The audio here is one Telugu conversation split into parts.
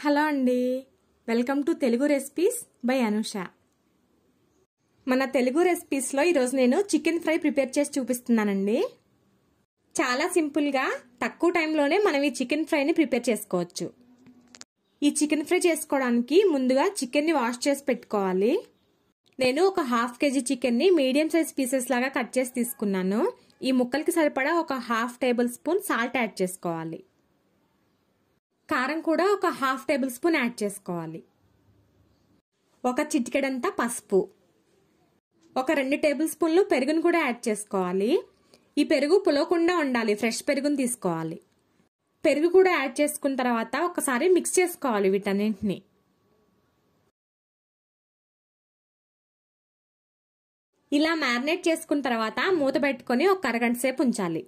హలో అండి, welcome to Telugu recipes by Anusha. మన తెలుగు రెసిపీస్లో ఈరోజు నేను చికెన్ ఫ్రై ప్రిపేర్ చేసి చూపిస్తున్నానండి. చాలా సింపుల్గా తక్కువ టైంలోనే మనం ఈ చికెన్ ఫ్రైని ప్రిపేర్ చేసుకోవచ్చు. ఈ చికెన్ ఫ్రై చేసుకోవడానికి ముందుగా చికెన్ని వాష్ చేసి పెట్టుకోవాలి. నేను ఒక ½ kg చికెన్ని మీడియం సైజ్ పీసెస్ లాగా కట్ చేసి తీసుకున్నాను. ఈ ముక్కలకి సరిపడా ఒక ½ టేబుల్ స్పూన్ సాల్ట్ యాడ్ చేసుకోవాలి. కారం కూడా ఒక ½ టేబుల్ స్పూన్ యాడ్ చేసుకోవాలి. ఒక చిటికెడంతా పసుపు, ఒక 2 టేబుల్ స్పూన్లు పెరుగును కూడా యాడ్ చేసుకోవాలి. ఈ పెరుగు పులవకుండా ఉండాలి, ఫ్రెష్ పెరుగును తీసుకోవాలి. పెరుగు కూడా యాడ్ చేసుకున్న తర్వాత ఒకసారి మిక్స్ చేసుకోవాలి వీటన్నింటిని. ఇలా మ్యారినేట్ చేసుకున్న తర్వాత మూత పెట్టుకొని ఒక అరగంట సేపు ఉంచాలి.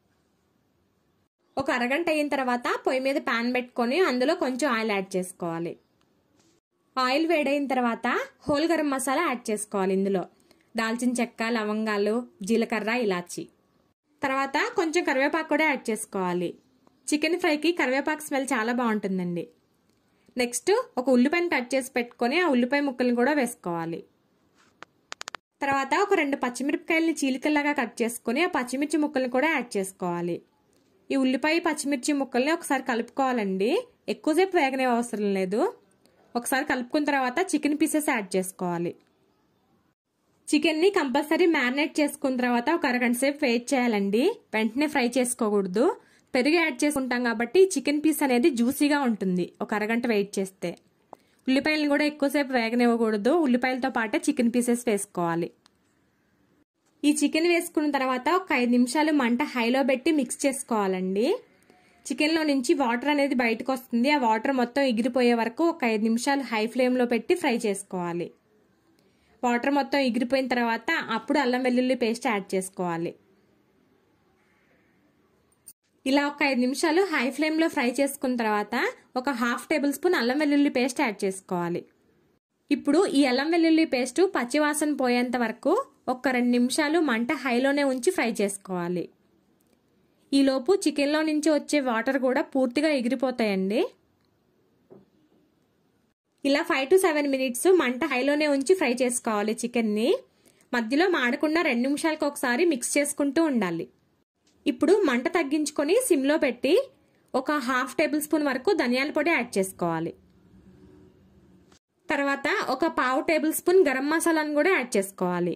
ఒక అరగంట అయిన తర్వాత పొయ్యి మీద ప్యాన్ పెట్టుకొని అందులో కొంచెం ఆయిల్ యాడ్ చేసుకోవాలి. ఆయిల్ వేడైన తర్వాత హోల్ గరం మసాలా యాడ్ చేసుకోవాలి. ఇందులో దాల్చిన చెక్క, లవంగాలు, జీలకర్ర, ఇలాచి, తర్వాత కొంచెం కరివేపాకు కూడా యాడ్ చేసుకోవాలి. చికెన్ ఫ్రైకి కరివేపాకు స్మెల్ చాలా బాగుంటుందండి. నెక్స్ట్ ఒక ఉల్లిపాయను కట్ చేసి పెట్టుకొని ఆ ఉల్లిపాయ ముక్కలను కూడా వేసుకోవాలి. తర్వాత ఒక 2 పచ్చిమిరపకాయలని చీలికల్లాగా కట్ చేసుకొని ఆ పచ్చిమిర్చి ముక్కలను కూడా యాడ్ చేసుకోవాలి. ఈ ఉల్లిపాయ పచ్చిమిర్చి ముక్కల్ని ఒకసారి కలుపుకోవాలండి. ఎక్కువసేపు వేగనే అవసరం లేదు. ఒకసారి కలుపుకున్న తర్వాత చికెన్ పీసెస్ యాడ్ చేసుకోవాలి. చికెన్ని కంపల్సరీ మ్యారినేట్ చేసుకున్న తర్వాత ఒక అరగంట సేపు వెయిట్ చేయాలండి. వెంటనే ఫ్రై చేసుకోకూడదు. పెరుగు యాడ్ చేసుకుంటాం కాబట్టి చికెన్ పీస్ అనేది జ్యూసీగా ఉంటుంది ఒక అరగంట వెయిట్ చేస్తే. ఉల్లిపాయలను కూడా ఎక్కువసేపు వేగనివ్వకూడదు. ఉల్లిపాయలతో పాటే చికెన్ పీసెస్ వేసుకోవాలి. ఈ చికెన్ వేసుకున్న తర్వాత ఒక 5 నిమిషాలు మంట హైలో పెట్టి మిక్స్ చేసుకోవాలండి. చికెన్లో నుంచి వాటర్ అనేది బయటకు వస్తుంది. ఆ వాటర్ మొత్తం ఎగిరిపోయే వరకు ఒక 5 నిమిషాలు హై ఫ్లేమ్లో పెట్టి ఫ్రై చేసుకోవాలి. వాటర్ మొత్తం ఎగిరిపోయిన తర్వాత అప్పుడు అల్లం వెల్లుల్లి పేస్ట్ యాడ్ చేసుకోవాలి. ఇలా ఒక 5 నిమిషాలు హై ఫ్లేమ్లో ఫ్రై చేసుకున్న తర్వాత ఒక ½ టేబుల్ స్పూన్ అల్లం వెల్లుల్లి పేస్ట్ యాడ్ చేసుకోవాలి. ఇప్పుడు ఈ అల్లం వెల్లుల్లి పేస్ట్ పచ్చివాసన పోయేంత వరకు ఒక 2 నిమిషాలు మంట హైలోనే ఉంచి ఫ్రై చేసుకోవాలి. ఈలోపు చికెన్లో నుంచి వచ్చే వాటర్ కూడా పూర్తిగా ఎగిరిపోతాయండి. ఇలా 5 to 7 మినిట్స్ మంట హైలోనే ఉంచి ఫ్రై చేసుకోవాలి చికెన్ని. మధ్యలో మాడకుండా 2 నిమిషాలకు ఒకసారి మిక్స్ చేసుకుంటూ ఉండాలి. ఇప్పుడు మంట తగ్గించుకొని సిమ్లో పెట్టి ఒక ½ టేబుల్ స్పూన్ వరకు ధనియాల పొడి యాడ్ చేసుకోవాలి. తర్వాత ఒక ½ టేబుల్ స్పూన్ గరం మసాలాను కూడా యాడ్ చేసుకోవాలి.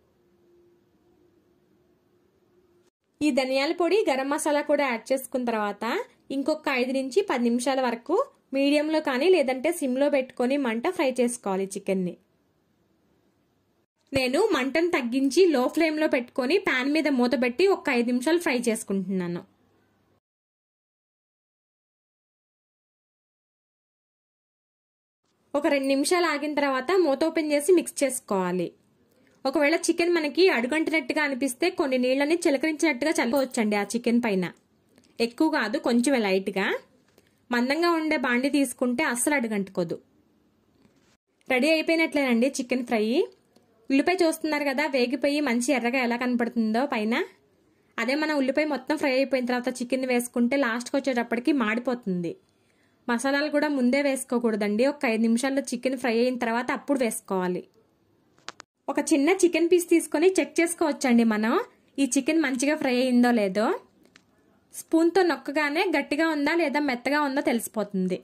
ఈ ధనియాల పొడి, గరం మసాలా కూడా యాడ్ చేసుకున్న తర్వాత ఇంకొక 5 నుంచి 10 నిమిషాల వరకు మీడియంలో కానీ లేదంటే సిమ్లో పెట్టుకొని మంట ఫ్రై చేసుకోవాలి చికెన్ని. నేను మంటను తగ్గించి లో ఫ్లేమ్లో పెట్టుకొని ప్యాన్ మీద మూత పెట్టి ఒక 5 నిమిషాలు ఫ్రై చేసుకుంటున్నాను. ఒక 2 నిమిషాలు ఆగిన తర్వాత మూత ఓపెన్ చేసి మిక్స్ చేసుకోవాలి. ఒకవేళ చికెన్ మనకి అడుగంటినట్టుగా అనిపిస్తే కొన్ని నీళ్ళని చిలకరించినట్టుగా చల్లుకోవచ్చండి ఆ చికెన్ పైన. ఎక్కువ కాదు, కొంచెం లైట్గా. మందంగా ఉండే బాండి తీసుకుంటే అస్సలు అడుగంటుకోదు. రెడీ అయిపోయినట్లేనండి చికెన్ ఫ్రై. ఉల్లిపాయ చూస్తున్నారు కదా, వేగిపోయి మంచి ఎర్రగా ఎలా కనపడుతుందో పైన. అదే మన ఉల్లిపాయ మొత్తం ఫ్రై అయిపోయిన తర్వాత చికెన్ వేసుకుంటే లాస్ట్కి వచ్చేటప్పటికి మాడిపోతుంది. మసాలాలు కూడా ముందే వేసుకోకూడదండి. ఒక 5 నిమిషాల్లో చికెన్ ఫ్రై అయిన తర్వాత అప్పుడు వేసుకోవాలి. ఒక చిన్న చికెన్ పీస్ తీసుకొని చెక్ చేసుకోవచ్చండి మనం ఈ చికెన్ మంచిగా ఫ్రై అయిందో లేదో. స్పూన్తో నొక్కగానే గట్టిగా ఉందా లేదా మెత్తగా ఉందో తెలిసిపోతుంది.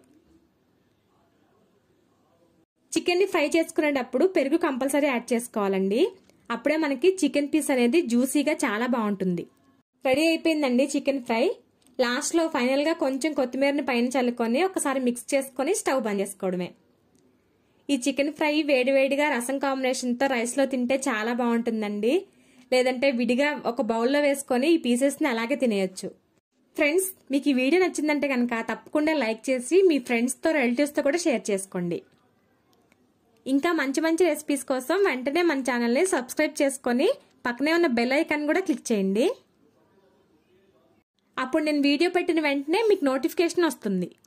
చికెన్ని ఫ్రై చేసుకునేటప్పుడు పెరుగు కంపల్సరీ యాడ్ చేసుకోవాలండి. అప్పుడే మనకి చికెన్ పీస్ అనేది జ్యూసీగా చాలా బాగుంటుంది. రెడీ అయిపోయిందండి చికెన్ ఫ్రై. లాస్ట్లో ఫైనల్గా కొంచెం కొత్తిమీరని పైన చల్లుకొని ఒకసారి మిక్స్ చేసుకొని స్టవ్ బంద్ చేసుకోవడమే. ఈ చికెన్ ఫ్రై వేడివేడిగా రసం కాంబినేషన్తో రైస్లో తింటే చాలా బాగుంటుందండి. లేదంటే విడిగా ఒక బౌల్లో వేసుకొని ఈ పీసెస్ని అలాగే తినేయచ్చు. ఫ్రెండ్స్, మీకు ఈ వీడియో నచ్చిందంటే కనుక తప్పకుండా లైక్ చేసి మీ ఫ్రెండ్స్తో, రిలేటివ్స్తో కూడా షేర్ చేసుకోండి. ఇంకా మంచి మంచి రెసిపీస్ కోసం వెంటనే మన ఛానల్ని సబ్స్క్రైబ్ చేసుకొని పక్కనే ఉన్న బెల్ ఐకాన్ కూడా క్లిక్ చేయండి. అప్పుడు నేను వీడియో పెట్టిన వెంటనే మీకు నోటిఫికేషన్ వస్తుంది.